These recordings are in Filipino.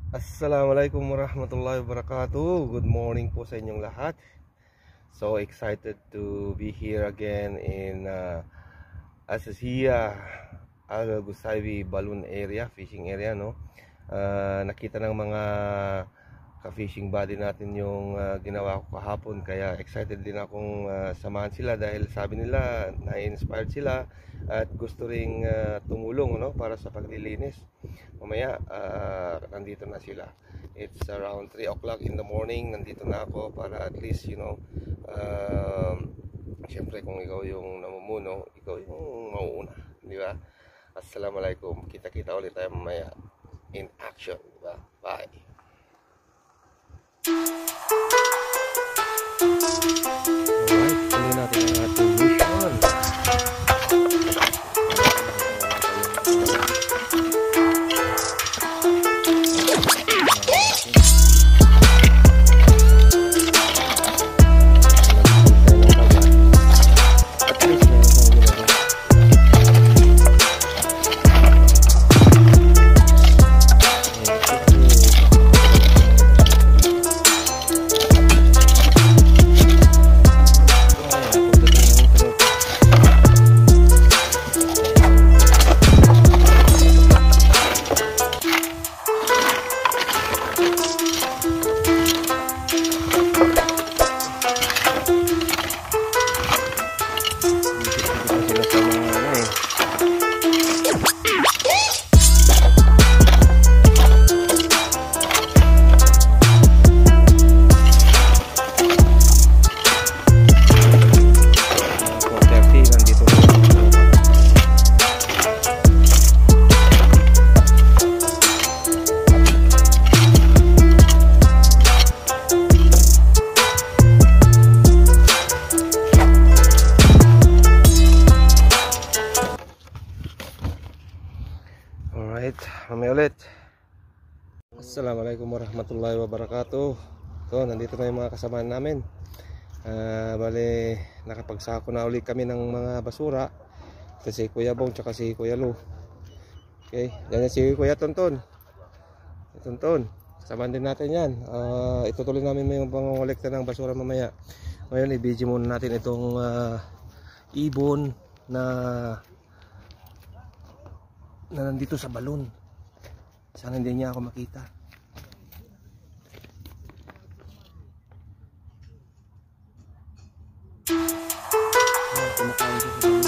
Assalamualaikum warahmatullahi wabarakatuh. Good morning po sa inyong lahat. So excited to be here again in Asasiya Al Gusaybi Balloon area, fishing area, no? Nakita ng mga ka-fishing buddy natin yung ginawa ko kahapon, kaya excited din akong samahan sila dahil sabi nila na-inspired sila at gusto ring tumulong, no, para sa paglilinis. Mamaya nandito na sila. It's around 3 o'clock in the morning. Nandito na ako para at least, syempre kung ikaw yung namumuno, ikaw yung mauuna, di ba? Assalamualaikum. Kita-kita ulit tayo mamaya in action, di ba? Bye. Alright, tuloy natin ang ating mission. Mamaya ulit. Assalamualaikum warahmatullahi wabarakatuh. So, nandito na yung mga kasamahan namin. Bale, nakapagsako na ulit kami ng mga basura. Ito si Kuya Bong tsaka si Kuya Lu. Okay, yan si Kuya Tonton. Tonton, kasamahan din natin yan. Itutuloy namin yung pangongolekta ng basura mamaya. Ngayon, i-video muna natin itong ibon na nandito sa balon. Sana hindi niya ako makita. Kumakain siya sa balon.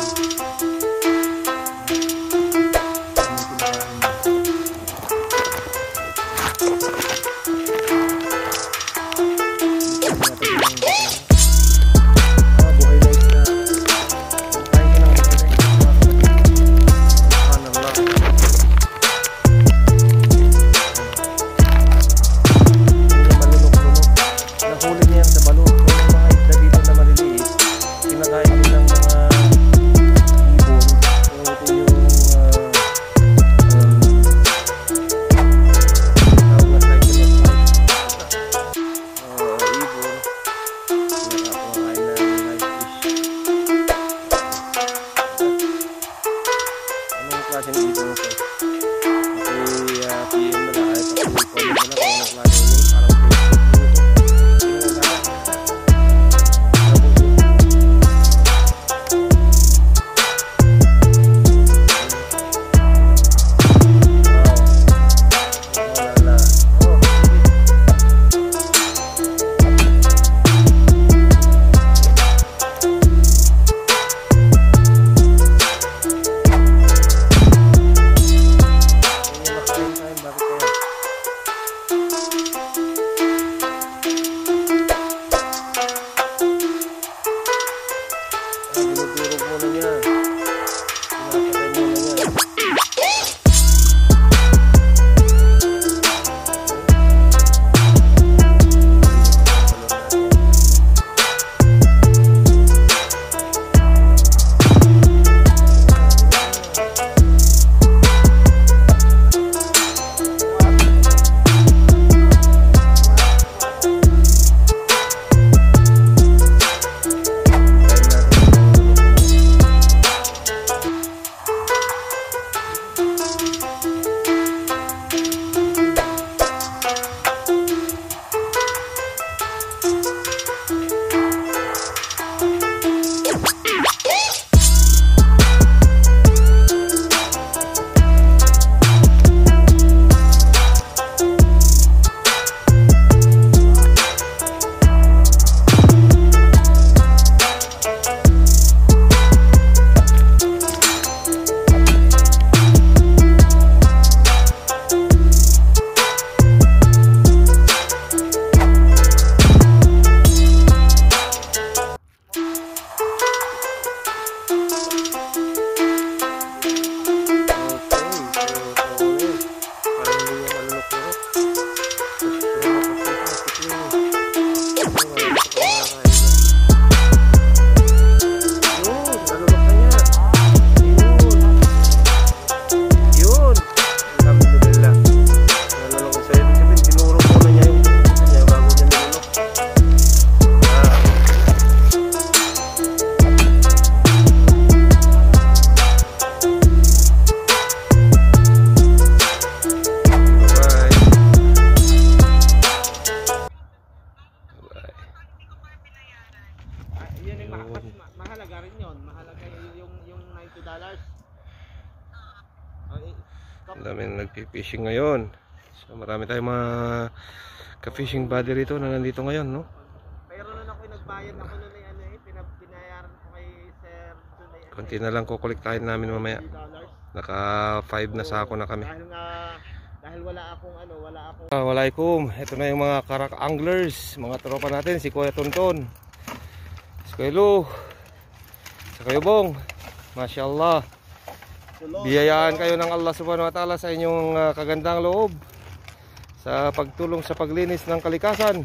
fishing ngayon. So marami tayong mga ka-fishing buddy rito na nandito ngayon, no? Pero nun ako nagbayad ako nun ay ano eh, binayaran ko kay Sir Junay. Konti na lang kukolektahin namin mamaya. Naka 5 na sako na kami. Dahil wala akong Walaikum. Ito na yung mga karak anglers, mga tropa natin, si Kuya Tonton, si Kuya Lu, si Kuya Bong. Masyaallah. Biyayaan kayo ng Allah Subhanahu wa Ta'ala sa inyong kagandang loob sa pagtulong sa paglinis ng kalikasan.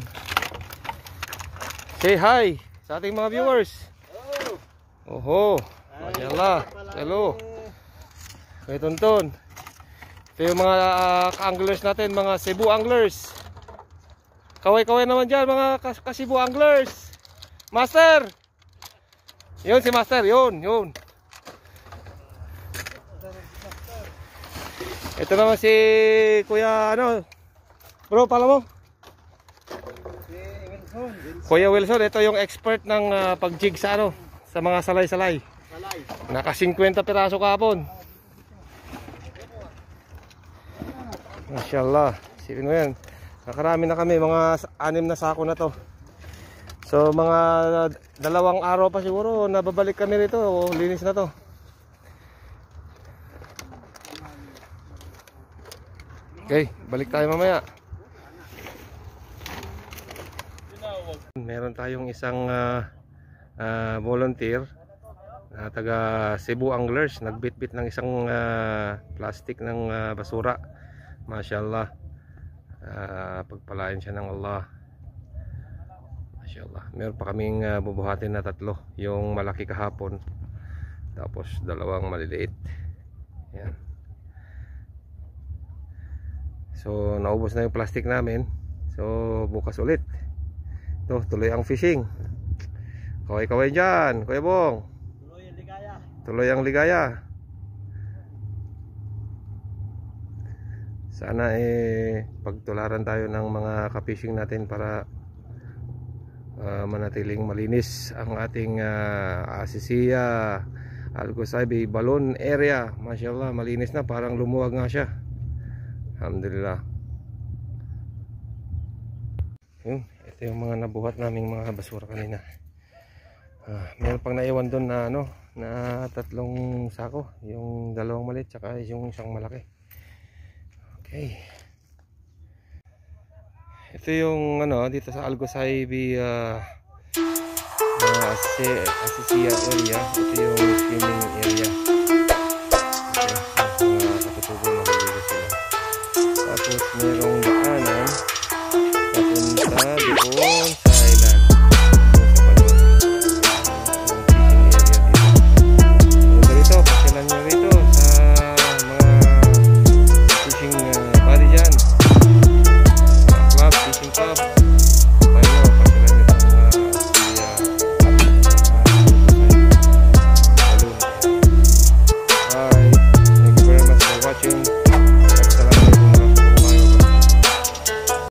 Say hi sa ating mga viewers. Oho, masyaallah. Hello. Kuya Tonton. Ito yung mga ka-anglers natin, mga Cebu anglers. Kaway-kaway naman dyan, mga ka-Cebu anglers. Master! Yun si Master, yun. Ito naman si Kuya, ano? Bro, pala mo? Kuya Wilson, ito yung expert ng pag-jig sa ano, sa mga salay-salay. Naka 50 piraso kahapon. Masyaallah. Sipin mo yan. Nakarami na kami, mga 6 na sako na to. So mga 2 araw pa siguro nababalik kami rito. Linis na to. Okay, balik tayo mamaya. Meron tayong isang volunteer na taga Cebu Anglers. Nagbitbit ng isang plastic ng basura. Masyaallah. Pagpalain siya ng Allah. Masyaallah. Meron pa kaming bubuhatin na 3. Yung malaki kahapon, tapos 2 maliliit. Yan. So naubos na yung plastic namin. So bukas ulit. Ito, tuloy ang fishing. Kaway-kaway dyan, Kuya Bong. Tuloy ang ligaya. Tuloy ang ligaya. Sana pagtularan tayo ng mga ka-fishing natin para manatiling malinis ang ating Asisiya, Algosaybi, Balon area. Masyaallah, malinis na, parang lumuwag nga siya. Alhamdulillah. Ito yung mga nabuhat naming mga basura kanina. Meron pang naiwan doon na ano, na 3 sako, yung 2 maliit tsaka yung 1 malaki. Okay. Ito yung ano dito sa Algosaybi Asisiya area. Ito yung swimming area. Katutubo makikita sila. Tapos merong daanan papunta doon